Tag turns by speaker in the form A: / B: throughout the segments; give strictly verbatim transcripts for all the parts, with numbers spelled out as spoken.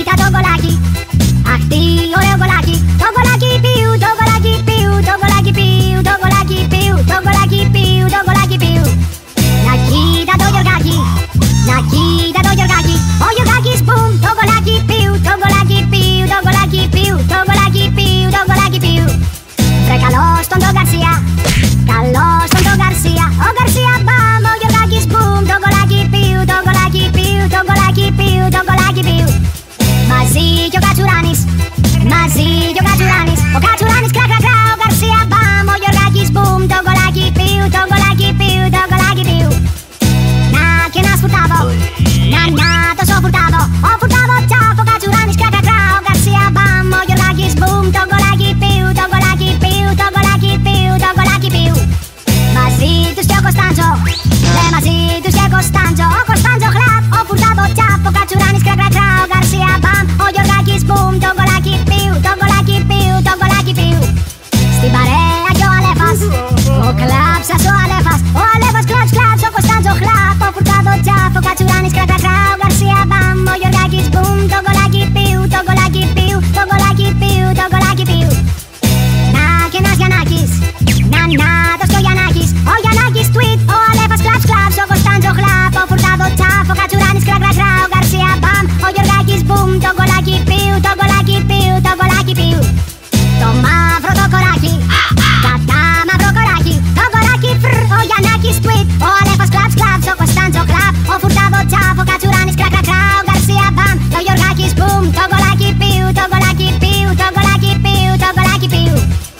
A: κοίτα το γκολάκι. Αχ τι ωραίο γκολάκι. Το γκολάκι πιου, το γκολάκι πιου, το γκολάκι πιου, το γκολάκι πιου, το γκολάκι πιου, το γκολάκι πιου. Να κοίτα το Γιωργάκι, να κοίτα το Γιωργάκι. Ο Γιωργάκης μπουμ, το γκολάκι πιου, το γκολάκι πιου, το γκολάκι πιου, το γκολάκι πιου, το γκολάκι πιου. Βρε καλώς τον τον Γκαρσία, καλώς τον τον Γκαρσία. Ο Γκαρσία μπαμ, ο Γιωργάκης μπουμ, το γκολάκι πιου, το γκολάκι πιου, το γκολάκι πιου, το γκολάκι πιου. Μαζί κι ο Κατσουράνης, μαζί κι ο Κατσουράνης. Ο Κατσουράνης κρά κρά κρά, ο Γκαρσία μπαμ, ο Γιωργάκης μπουμ, το γκολάκι πιου, το γκολάκι πιου, το γκολάκι πιου. Να και ένα σφουρτάδο, να να τόσο φουρτάδο. Ο φουρτάδο τσάπ, ο Κατσουράνης κρά κρά κρά, ο Γκαρσία μπαμ, ο Γιωργάκης μπουμ, το γκολάκι πιου, το γκολάκι πιου, το γκολάκι πιου, το γκολάκι πιου. Μαζί τους και ο Κωνσταντζο, ναι μαζί τους και ο Κωνσταντζο. Ο Κωνσταντζο χλαπ, ο φουρτάδο τσάπ, ο Κατσουράνης κρά κρά κρά, ο Γκαρσία μπαμ, ο Γιωργάκης μπουμ, το γκολάκι πιου, το γκολάκι πιου, το γκολάκι πιου. Στην παρέα κι ο Αλέφας, ο Κλάψας ο Αλέφας. Ο Αλέφας κλαψ κλαψ, ο Κωνσταντζο χλαπ, ο φουρτάδο τσάπ, ο Κατσουράνης κρά κρά κρά, ο Γκαρσία μπαμ, ο Γιωργάκης μπουμ, το γκολάκι πιου, το γκολάκι πιου, το γκολάκι πιου, το γκολάκι πιου. Να και ένας Γιαννάκης, να να τος και ο Γιαννάκης. Ο Γιαννάκης tweet, ο Αλέφας κλαψ κλαψ, ο Κωνσταντζο χλαπ, ο φουρτάδο τσάπ, ο Κατσουράνης κρά κρά κρά, ο Γκαρσία μπαμ, ο Γιωργάκης μπουμ, το γκολάκι πιου, το γκολάκι πιου, το γκολάκι πιου. Το μαύρο το κοράκι, κατά μαύρο κοράκι, το κοράκι φρ, ο Γιαννάκης tweet, ο Αλέφας κλαψ κλαψ, ο Κωνσταντζο χλαπ, ο φουρτάδο τσάπ, ο Κατσουράνης κρά κρά κρά, ο Γκαρσία μπαμ, ο Γιωργάκης μπουμ, το γκολάκι πιου, το γκολάκι πιου, το γκολάκι πιου, το γκολάκι πιου.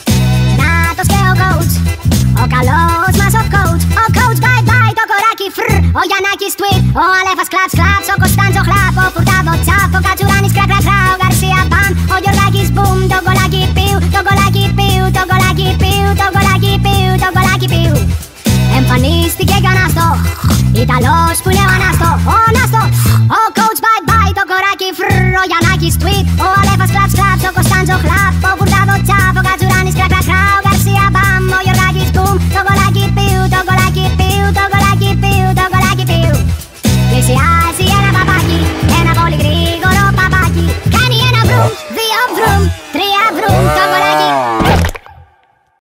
A: Νάτος και ο coach, ο καλός μας ο coach, ο coach bye bye, το κοράκι φρ, ο Γιαννάκης tweet, ο Αλέφας κλαψ κλαψ, ο Κωνσταντζο χλαπ, ο φουρτάδο τσάπ, ο Κατσουράνης κρά κρά κρά, ο Γκαρσία μπαμ, ο Γιωργάκης μπουμ, το γκολάκι πιου, το γκολάκι πιου, το γκολάκι πιου, το γκολάκι πιου, το γκολάκι πιου. Εμφανίστηκε και ο Ανάστο, Ιταλός που είναι ο Ανάστο, ο Ανάστο, ο coach bye bye, το κοράκι φρ, ο Γιαννάκης tweet, ο Αλέφας κλαψ κλαψ, ο Κωνσταντζο χλαπ, ο